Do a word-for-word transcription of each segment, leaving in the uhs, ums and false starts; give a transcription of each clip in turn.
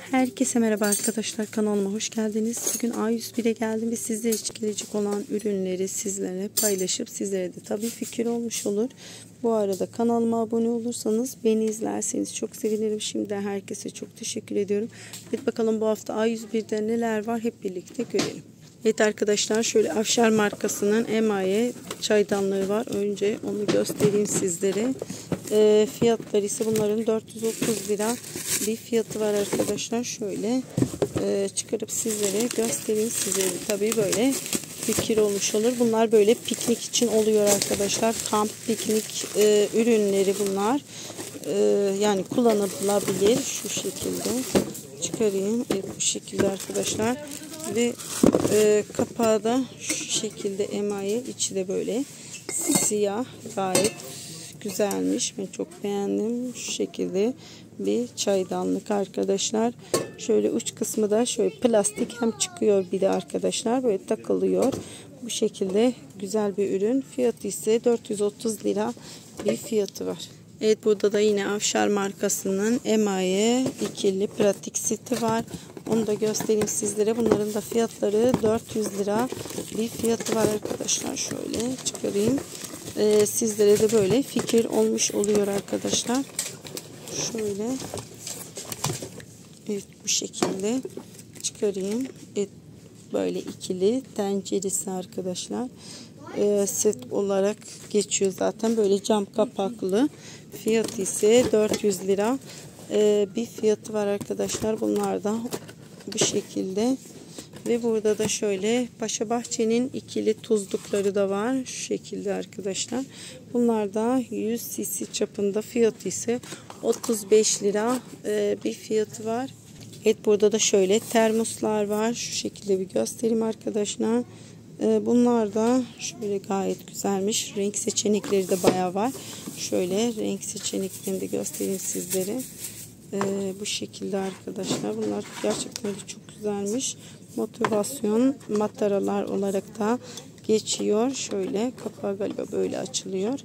Herkese merhaba arkadaşlar, kanalıma hoş geldiniz. Bugün A yüz bire geldim ve sizler için gelecek olan ürünleri sizlere paylaşıp sizlere de tabii fikir olmuş olur. Bu arada kanalıma abone olursanız, beni izlerseniz çok sevinirim. Şimdiden herkese çok teşekkür ediyorum. Hadi bakalım bu hafta A yüz birde neler var, hep birlikte görelim. Evet arkadaşlar, şöyle Afşar markasının emaye çaydanlığı var. Önce onu göstereyim sizlere. E, fiyatları ise bunların dört yüz otuz lira bir fiyatı var arkadaşlar. Şöyle e, çıkarıp sizlere göstereyim. Sizlere tabii böyle fikir olmuş olur. Bunlar böyle piknik için oluyor arkadaşlar. Kamp piknik e, ürünleri bunlar. E, yani kullanılabilir. Şu şekilde çıkarayım. Evet, bu şekilde arkadaşlar. Ve e, kapağı da şu şekilde emaye, içi de böyle siyah, gayet güzelmiş. Ben çok beğendim. Şu şekilde bir çaydanlık arkadaşlar. Şöyle uç kısmı da şöyle plastik, hem çıkıyor bir de arkadaşlar böyle takılıyor. Bu şekilde güzel bir ürün. Fiyatı ise dört yüz otuz lira bir fiyatı var. Evet, burada da yine Afşar markasının emaye ikili pratik seti var. Onu da göstereyim sizlere. Bunların da fiyatları dört yüz lira bir fiyatı var arkadaşlar. Şöyle çıkarayım. Ee, sizlere de böyle fikir olmuş oluyor arkadaşlar. Şöyle. Evet, bu şekilde çıkarayım. Evet, böyle ikili tenceresi arkadaşlar. Ee, set olarak geçiyor zaten. Böyle cam kapaklı. Fiyatı ise dört yüz lira ee, bir fiyatı var arkadaşlar. Bunlar da bu şekilde. Ve burada da şöyle Paşa Bahçe'nin ikili tuzlukları da var. Şu şekilde arkadaşlar. Bunlar da yüz cc çapında, fiyatı ise otuz beş lira ee, bir fiyatı var. Evet, burada da şöyle termoslar var. Şu şekilde bir göstereyim arkadaşlar. Ee, bunlar da şöyle gayet güzelmiş. Renk seçenekleri de bayağı var. Şöyle renk seçeneklerini de göstereyim sizlere. Ee, bu şekilde arkadaşlar. Bunlar gerçekten de çok güzelmiş. Motivasyon mataralar olarak da geçiyor. Şöyle kapağı galiba böyle açılıyor.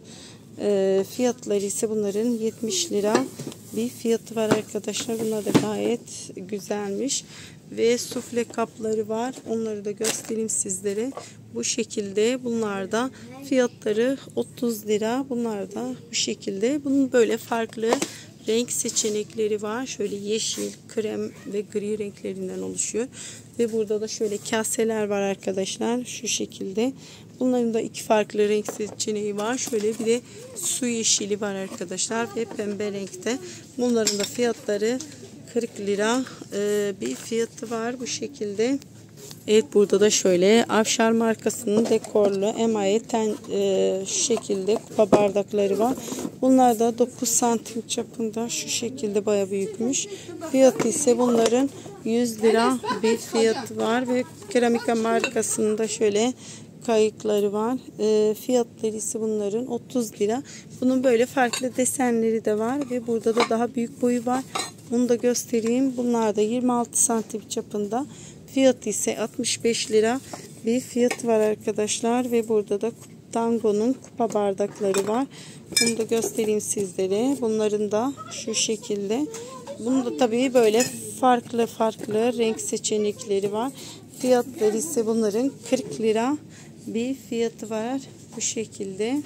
Ee, fiyatları ise bunların yetmiş lira bir fiyatı var arkadaşlar. Bunlar da gayet güzelmiş. Ve sufle kapları var. Onları da göstereyim sizlere. Bu şekilde. Bunlar da fiyatları otuz lira. Bunlar da bu şekilde. Bunun böyle farklı renk seçenekleri var. Şöyle yeşil, krem ve gri renklerinden oluşuyor. Ve burada da şöyle kaseler var arkadaşlar. Şu şekilde. Bunların da iki farklı renk seçeneği var. Şöyle bir de su yeşili var arkadaşlar. Ve pembe renkte. Bunların da fiyatları kırk lira ee, bir fiyatı var bu şekilde. Evet, burada da şöyle Afşar markasının dekorlu emaye ten, e, şu şekilde kupa bardakları var. Bunlar da dokuz santim çapında, şu şekilde baya büyükmüş. Fiyatı ise bunların yüz lira bir fiyatı var ve Keramika markasının da şöyle kayıkları var. E, fiyatları ise bunların otuz lira. Bunun böyle farklı desenleri de var ve burada da daha büyük boyu var. Bunu da göstereyim. Bunlar da yirmi altı santim çapında. Fiyatı ise altmış beş lira bir fiyatı var arkadaşlar. Ve burada da Tango'nun kupa bardakları var. Bunu da göstereyim sizlere. Bunların da şu şekilde. Bunun da tabii böyle farklı farklı renk seçenekleri var. Fiyatları ise bunların kırk lira bir fiyatı var. Bu şekilde.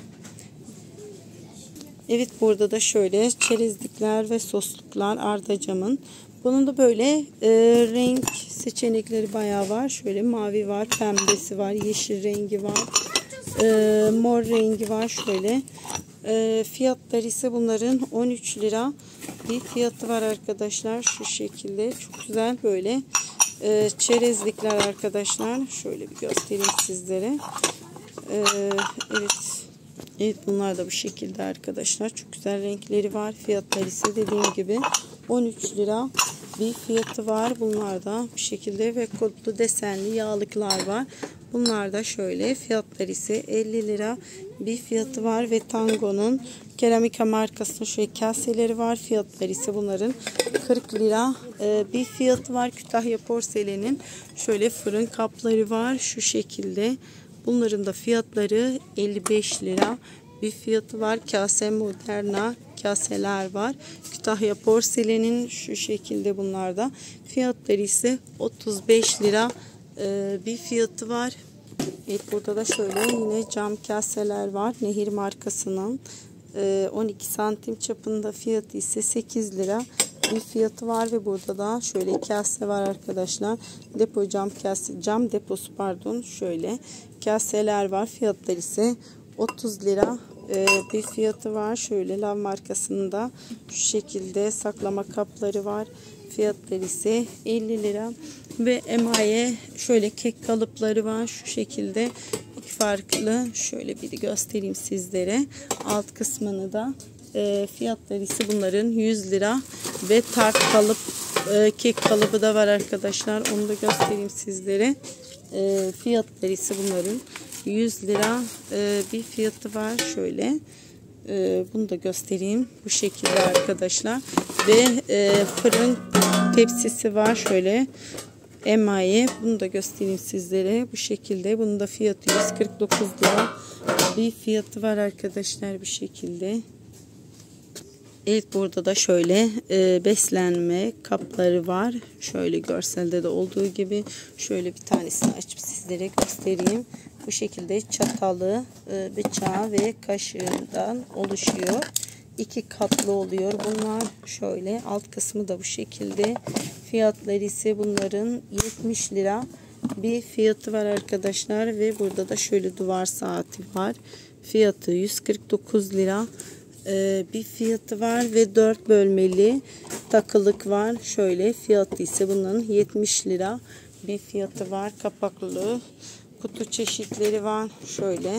Evet, burada da şöyle çerezlikler ve sosluklar Ardacam'ın. Bunun da böyle e, renk seçenekleri bayağı var. Şöyle mavi var, pembesi var, yeşil rengi var, e, mor rengi var. Şöyle e, fiyatları ise bunların on üç lira bir fiyatı var arkadaşlar. Şu şekilde çok güzel böyle e, çerezlikler arkadaşlar. Şöyle bir göstereyim sizlere. E, evet. Evet, bunlar da bu şekilde arkadaşlar. Çok güzel renkleri var. Fiyatları ise dediğim gibi on üç lira bir fiyatı var. Bunlar da bu şekilde ve kodlu desenli yağlıklar var. Bunlar da şöyle, fiyatları ise elli lira bir fiyatı var ve Tango'nun Keramika markasının şöyle kaseleri var. Fiyatları ise bunların kırk lira bir fiyatı var. Kütahya porselenin şöyle fırın kapları var. Şu şekilde. Bunların da fiyatları elli beş lira bir fiyatı var. Kase Moderna kaseler var. Kütahya porselenin şu şekilde bunlarda. Fiyatları ise otuz beş lira e, bir fiyatı var. Evet, burada da şöyle yine cam kaseler var. Nehir markasının e, on iki santim çapında, fiyatı ise sekiz lira bir fiyatı var ve burada da şöyle kase var arkadaşlar. Depo cam kase, cam deposu pardon, şöyle kaseler var. Fiyatları ise otuz lira ee, bir fiyatı var. Şöyle Lav markasında şu şekilde saklama kapları var. Fiyatları ise elli lira ve emaye şöyle kek kalıpları var. Şu şekilde iki farklı, şöyle bir göstereyim sizlere alt kısmını da. E, fiyatları ise bunların yüz lira ve tart kalıp e, kek kalıbı da var arkadaşlar. Onu da göstereyim sizlere. E, fiyatları ise bunların yüz lira e, bir fiyatı var. Şöyle e, bunu da göstereyim bu şekilde arkadaşlar. Ve e, fırın tepsisi var. Şöyle emaye, bunu da göstereyim sizlere bu şekilde. Bunun da fiyatı yüz kırk dokuz lira bir fiyatı var arkadaşlar bu şekilde. Evet, burada da şöyle e, beslenme kapları var. Şöyle görselde de olduğu gibi şöyle bir tanesini açıp sizlere göstereyim. Bu şekilde çatalı, e, bıçağı ve kaşığından oluşuyor. İki katlı oluyor bunlar. Şöyle alt kısmı da bu şekilde. Fiyatları ise bunların yetmiş lira bir fiyatı var arkadaşlar. Ve burada da şöyle duvar saati var. Fiyatı yüz kırk dokuz lira. Bir fiyatı var ve dört bölmeli takılık var. Şöyle fiyatı ise bunun yetmiş lira bir fiyatı var. Kapaklı kutu çeşitleri var. Şöyle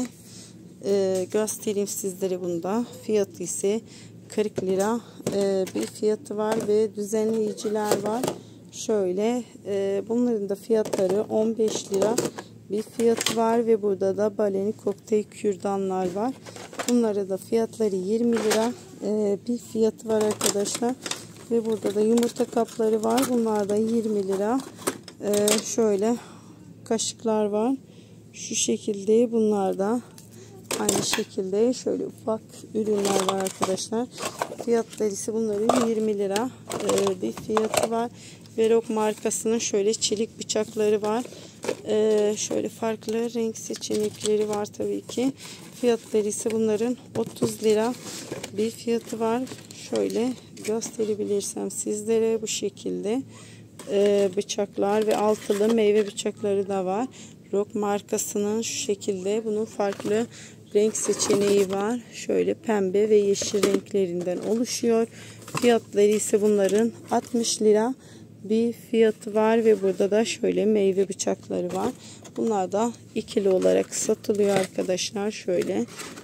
e, göstereyim sizlere bunda. Fiyatı ise kırk lira e, bir fiyatı var ve düzenleyiciler var. Şöyle e, bunların da fiyatları on beş lira bir fiyatı var ve burada da baleni kokteyl kürdanlar var. Bunlara da fiyatları yirmi lira ee, bir fiyatı var arkadaşlar. Ve burada da yumurta kapları var. Bunlar da yirmi lira. Ee, şöyle kaşıklar var. Şu şekilde bunlar da aynı şekilde şöyle ufak ürünler var arkadaşlar. Fiyatları ise bunların yirmi lira ee, bir fiyatı var. Verok markasının şöyle çelik bıçakları var. Ee, şöyle farklı renk seçenekleri var tabii ki. Fiyatları ise bunların otuz lira bir fiyatı var. Şöyle gösterebilirsem sizlere bu şekilde ee, bıçaklar ve altılı meyve bıçakları da var. Rock markasının şu şekilde, bunun farklı renk seçeneği var. Şöyle pembe ve yeşil renklerinden oluşuyor. Fiyatları ise bunların altmış lira bir fiyatı var ve burada da şöyle meyve bıçakları var. Bunlar da ikili olarak satılıyor arkadaşlar. Şöyle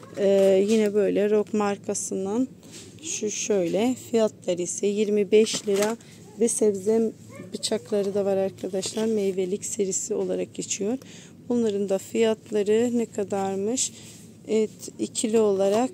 ee, yine böyle Rock markasının şu şöyle fiyatları ise yirmi beş lira ve sebze bıçakları da var arkadaşlar. Meyvelik serisi olarak geçiyor. Bunların da fiyatları ne kadarmış? Evet, ikili olarak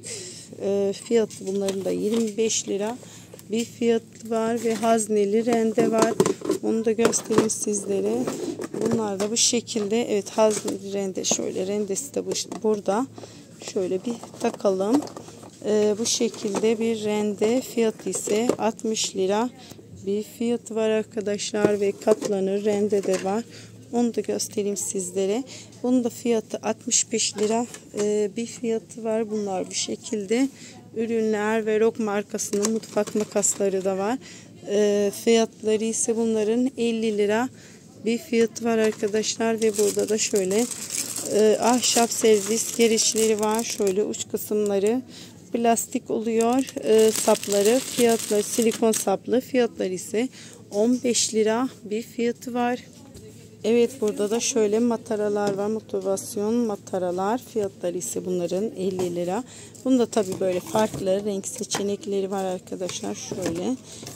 e, fiyatı bunların da yirmi beş lira bir fiyatı var ve hazneli rende var. Onu da göstereyim sizlere. Bunlar da bu şekilde. Evet, hazneli rende, şöyle rendesi de burada. Şöyle bir takalım. Ee, bu şekilde bir rende, fiyatı ise altmış lira bir fiyatı var arkadaşlar ve katlanır rende de var. Onu da göstereyim sizlere. Bunun da fiyatı altmış beş lira ee, bir fiyatı var. Bunlar bu şekilde ürünler ve Rock markasının mutfak makasları da var. E, fiyatları ise bunların elli lira bir fiyatı var arkadaşlar ve burada da şöyle e, ahşap servis girişleri var. Şöyle uç kısımları plastik oluyor. E, sapları, fiyatları silikon saplı. Fiyatları ise on beş lira bir fiyatı var. Evet, burada da şöyle mataralar var. Motivasyon mataralar. Fiyatları ise bunların elli lira. Bunda tabi böyle farklı renk seçenekleri var arkadaşlar. Şöyle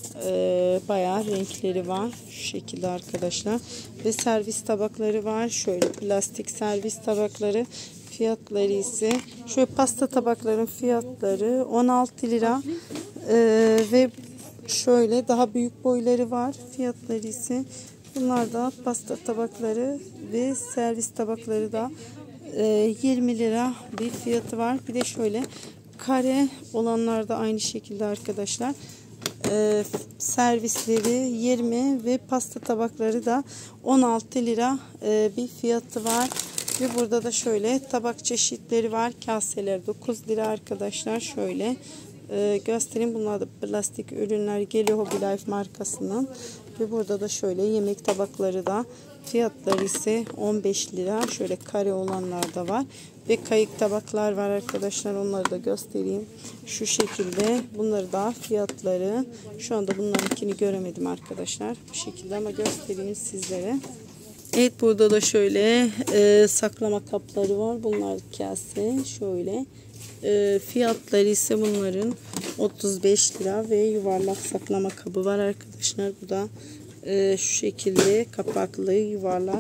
e, bayağı renkleri var. Şu şekilde arkadaşlar. Ve servis tabakları var. Şöyle plastik servis tabakları. Fiyatları ise şöyle pasta tabakların fiyatları on altı lira. E, ve şöyle daha büyük boyları var. Fiyatları ise bunlar da pasta tabakları ve servis tabakları da e, yirmi lira bir fiyatı var. Bir de şöyle kare olanlar da aynı şekilde arkadaşlar. Ee, servisleri yirmi ve pasta tabakları da on altı lira ee, bir fiyatı var. Ve burada da şöyle tabak çeşitleri var. Kaseler dokuz lira arkadaşlar. Şöyle e, göstereyim. Bunlar da plastik ürünler geliyor Hobby Life markasının. Ve burada da şöyle yemek tabakları da fiyatları ise on beş lira. Şöyle kare olanlar da var. Ve kayık tabaklar var arkadaşlar. Onları da göstereyim. Şu şekilde. Bunları da fiyatları. Şu anda bunlarınkini göremedim arkadaşlar. Bu şekilde ama göstereyim sizlere. Evet, burada da şöyle e, saklama kapları var. Bunlar kase. Şöyle. E, fiyatları ise bunların otuz beş lira ve yuvarlak saklama kabı var arkadaşlar. Bu da e, şu şekilde kapaklı yuvarlak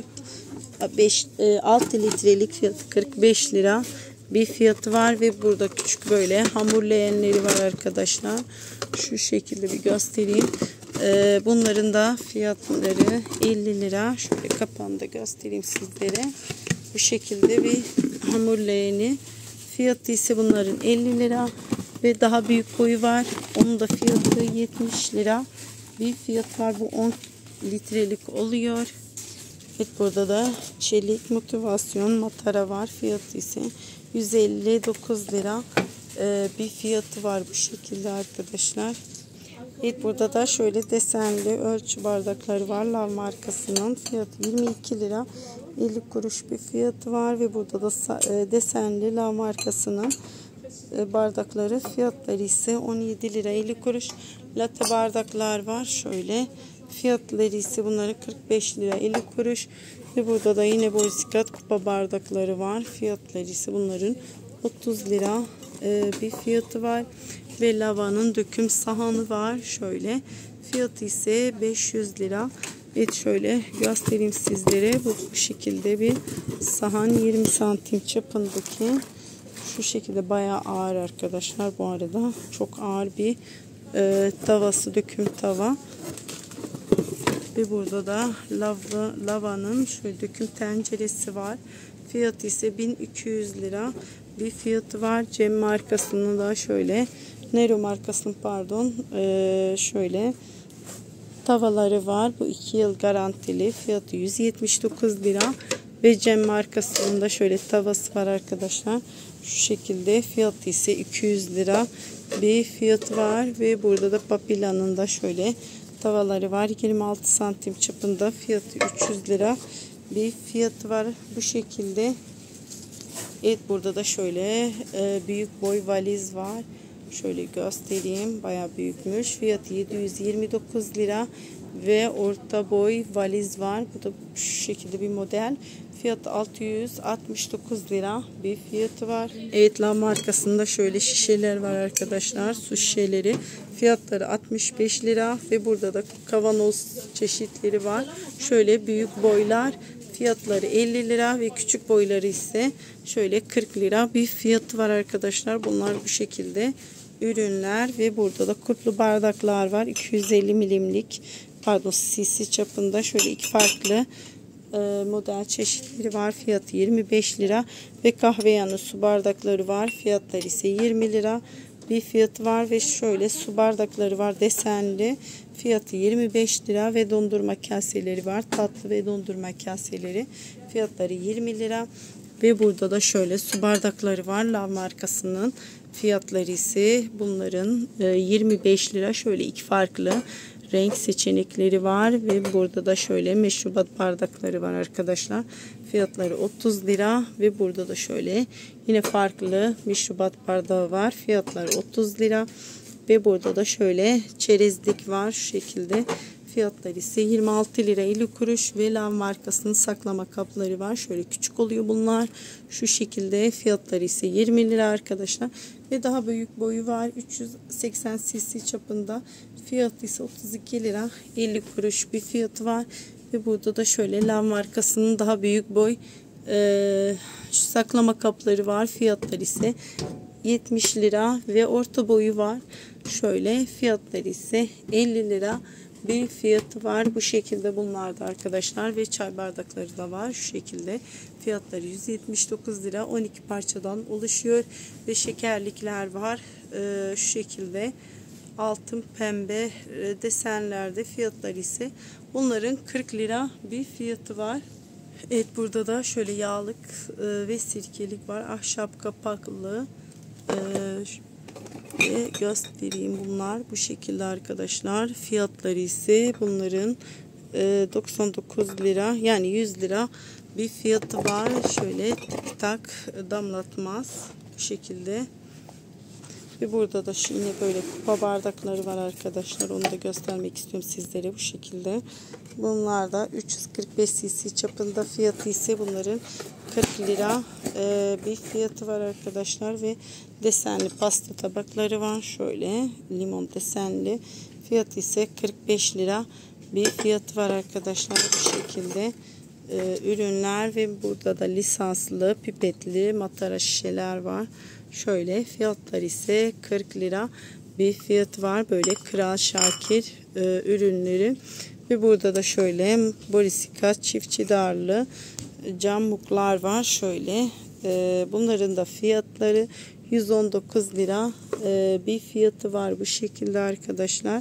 beş, e, altı litrelik fiyatı kırk beş lira bir fiyatı var ve burada küçük böyle hamur leğenleri var arkadaşlar. Şu şekilde bir göstereyim. E, bunların da fiyatları elli lira. Şöyle kapağını da göstereyim sizlere. Bu şekilde bir hamur leğeni. Fiyatı ise bunların elli lira ve daha büyük boyu var. Onun da fiyatı yetmiş lira bir fiyat var. Bu on litrelik oluyor. Evet, burada da çelik motivasyon matara var. Fiyatı ise yüz elli dokuz lira ee, bir fiyatı var bu şekilde arkadaşlar. Evet, burada da şöyle desenli ölçü bardakları var. Lav markasının fiyatı yirmi iki lira elli kuruş bir fiyatı var ve burada da desenli Lav markasının bardakları fiyatları ise on yedi lira elli kuruş. Latte bardaklar var. Şöyle fiyatları ise bunları kırk beş lira elli kuruş ve burada da yine borsikat kupa bardakları var. Fiyatları ise bunların otuz lira bir fiyatı var ve Lava'nın döküm sahanı var. Şöyle fiyatı ise beş yüz lira. Evet, şöyle göstereyim sizlere. Bu şekilde bir sahan yirmi santim çapındaki. Şu şekilde bayağı ağır arkadaşlar. Bu arada çok ağır bir e, tavası, döküm tava. Ve burada da lava, lavanın şöyle döküm tenceresi var. Fiyatı ise bin iki yüz lira bir fiyatı var. Cem markasının da şöyle Nero markasının pardon e, şöyle tavaları var. Bu iki yıl garantili. Fiyatı yüz yetmiş dokuz lira ve Cem markasının da şöyle tavası var arkadaşlar. Şu şekilde fiyatı ise iki yüz lira bir fiyatı var ve burada da Papila'nın da şöyle tavaları var. yirmi altı santim çapında. Fiyatı üç yüz lira bir fiyatı var bu şekilde. Evet, burada da şöyle e, büyük boy valiz var. Şöyle göstereyim. Bayağı büyükmüş. Fiyatı yedi yüz yirmi dokuz lira ve orta boy valiz var. Bu da şu şekilde bir model. Fiyatı altı yüz altmış dokuz lira bir fiyatı var. Evet, Lav markasında şöyle şişeler var arkadaşlar. Su şişeleri. Fiyatları altmış beş lira ve burada da kavanoz çeşitleri var. Şöyle büyük boylar. Fiyatları elli lira ve küçük boyları ise şöyle kırk lira bir fiyatı var arkadaşlar. Bunlar bu şekilde ürünler ve burada da kutlu bardaklar var. iki yüz elli milimlik pardon cc çapında şöyle iki farklı e, model çeşitleri var. Fiyatı yirmi beş lira ve kahve yanı su bardakları var. Fiyatları ise yirmi lira bir fiyatı var ve şöyle su bardakları var desenli. Fiyatı yirmi beş lira ve dondurma kaseleri var. Tatlı ve dondurma kaseleri. Fiyatları yirmi lira ve burada da şöyle su bardakları var. Lav markasının fiyatları ise bunların yirmi beş lira. Şöyle iki farklı renk seçenekleri var ve burada da şöyle meşrubat bardakları var arkadaşlar. Fiyatları otuz lira ve burada da şöyle yine farklı meşrubat bardağı var. Fiyatları otuz lira ve burada da şöyle çerezlik var şu şekilde. Fiyatları ise yirmi altı lira elli kuruş ve Lav markasının saklama kapları var. Şöyle küçük oluyor bunlar. Şu şekilde fiyatları ise yirmi lira arkadaşlar. Ve daha büyük boyu var. üç yüz seksen cc çapında. Fiyatı ise otuz iki lira elli kuruş bir fiyatı var. Ve burada da şöyle Lav markasının daha büyük boy e, saklama kapları var. Fiyatları ise yetmiş lira ve orta boyu var. Şöyle fiyatları ise elli lira bir fiyatı var. Bu şekilde bunlar da arkadaşlar ve çay bardakları da var. Şu şekilde fiyatları yüz yetmiş dokuz lira. on iki parçadan oluşuyor ve şekerlikler var. Ee, şu şekilde altın pembe e, desenlerde, fiyatları ise bunların kırk lira bir fiyatı var. Evet, burada da şöyle yağlık e, ve sirkelik var. Ahşap kapaklı e, ve göstereyim, bunlar bu şekilde arkadaşlar. Fiyatları ise bunların e, doksan dokuz lira, yani yüz lira bir fiyatı var. Şöyle tik tak damlatmaz bu şekilde. Ve burada da şimdi böyle kupa bardakları var arkadaşlar. Onu da göstermek istiyorum sizlere bu şekilde. Bunlar da üç yüz kırk beş cc çapında, fiyatı ise bunların kırk lira ee, bir fiyatı var arkadaşlar. Ve desenli pasta tabakları var. Şöyle limon desenli. Fiyatı ise kırk beş lira bir fiyatı var arkadaşlar. Bu şekilde ee, ürünler ve burada da lisanslı pipetli matara şişeler var. Şöyle fiyatlar ise kırk lira bir fiyat var. Böyle Kral Şakir e, ürünleri. Ve burada da şöyle Borisika çiftçi darlı cam muklar var. Şöyle e, bunların da fiyatları yüz on dokuz lira e, bir fiyatı var bu şekilde arkadaşlar.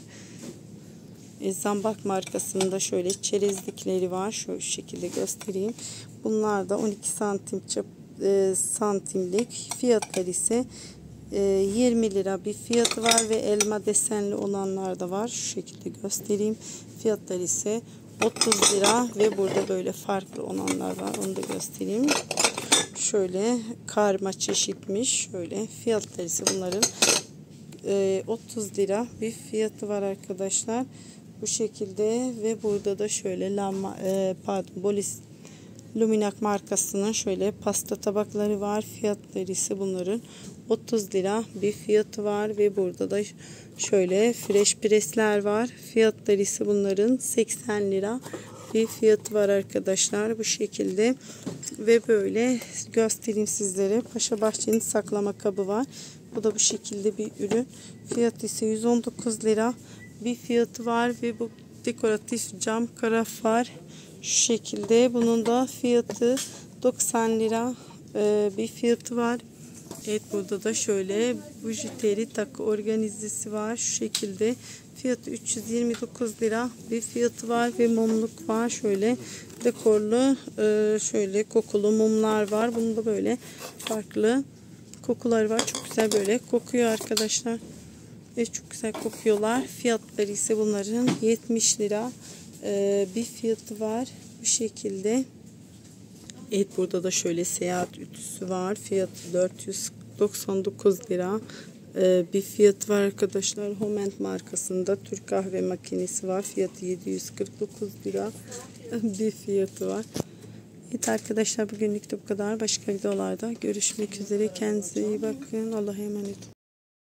E, Zambak markasında şöyle çerezlikleri var. Şöyle şu şekilde göstereyim. Bunlar da on iki santim çap e, santimlik, fiyatları ise e, yirmi lira bir fiyatı var ve elma desenli olanlar da var. Şu şekilde göstereyim. Fiyatları ise otuz lira ve burada böyle farklı olanlar var. Onu da göstereyim. Şöyle karma çeşitmiş. Şöyle fiyatları ise bunların e, otuz lira bir fiyatı var arkadaşlar. Bu şekilde ve burada da şöyle lama, e, pardon, Bolis Luminac markasının şöyle pasta tabakları var. Fiyatları ise bunların otuz lira bir fiyatı var ve burada da şöyle fresh presler var. Fiyatları ise bunların seksen lira bir fiyatı var arkadaşlar. Bu şekilde ve böyle göstereyim sizlere. Paşa Bahçe'nin saklama kabı var. Bu da bu şekilde bir ürün. Fiyatı ise yüz on dokuz lira bir fiyatı var ve bu dekoratif cam karaf var. Şu şekilde bunun da fiyatı doksan lira ee, bir fiyatı var. Evet, burada da şöyle bujiteri takı organizesi var. Şu şekilde fiyatı üç yüz yirmi dokuz lira bir fiyatı var ve mumluk var. Şöyle dekorlu e, şöyle kokulu mumlar var. Bunun da böyle farklı kokuları var. Çok güzel böyle kokuyor arkadaşlar. Ve çok güzel kokuyorlar. Fiyatları ise bunların yetmiş lira ee, bir fiyatı var. Bu şekilde. Evet, burada da şöyle seyahat ütüsü var. Fiyatı dört yüz doksan dokuz lira ee, bir fiyatı var arkadaşlar. Homent markasında Türk kahve makinesi var. Fiyatı yedi yüz kırk dokuz lira bir fiyatı var. Evet arkadaşlar, bugünlük de bu kadar. Başka videolarda görüşmek üzere. Kendinize iyi bakın. Allah'a emanet olun.